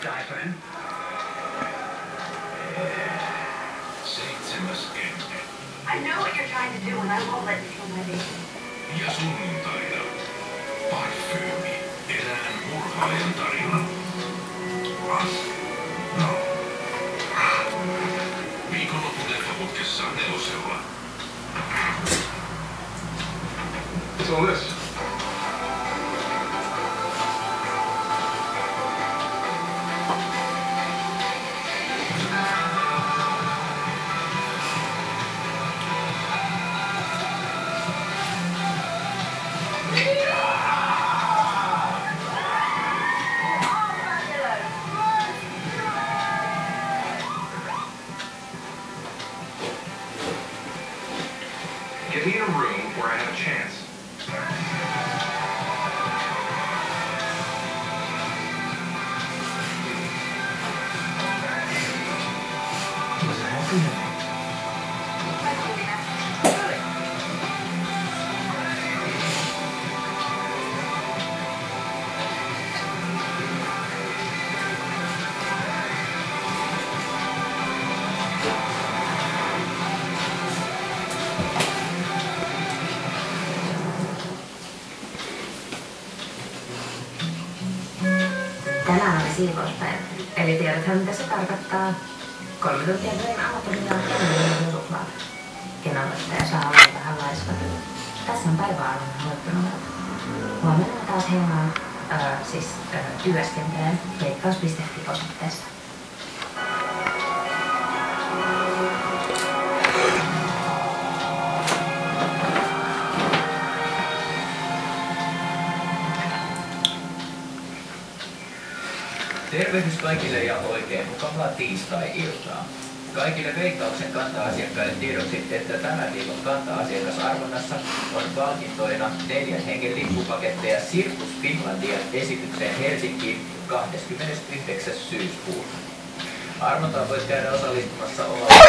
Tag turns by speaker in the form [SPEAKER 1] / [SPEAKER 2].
[SPEAKER 1] Cypern.
[SPEAKER 2] 7.
[SPEAKER 3] I know what you're trying to do, and I won't let you kill my baby.
[SPEAKER 2] Ja sunnuntaina parfyymi, erään murhaajan tarina. No. Viikonlopun leffaputkessa 4.
[SPEAKER 4] What's all this? Get me in a room where I have a chance.
[SPEAKER 1] Was it happening?
[SPEAKER 5] Tänään oli siivouspäivä. Eli tiedäthän mitä se tarkoittaa. 3 tuntia töin aamutunnia ja 10 suklaata. Kenonottaja saa olla vähän laiska. Tässä on päiväalan aloittanut. Huomenna taas heinaan, työskentelen veikkaus.fi-osoitteesta.
[SPEAKER 6] Tervehdys kaikille ja oikein mukavaa tiistai-iltaa. Kaikille Veikkauksen kanta-asiakkaille tiedoksi, että tämän viikon kanta-asiakasarvonnassa on palkintoina 4 hengen lippupaketteja Circus Finlandia esitykseen Helsinkiin 29. syyskuuta. Arvontaan voit käydä osallistumassa omalla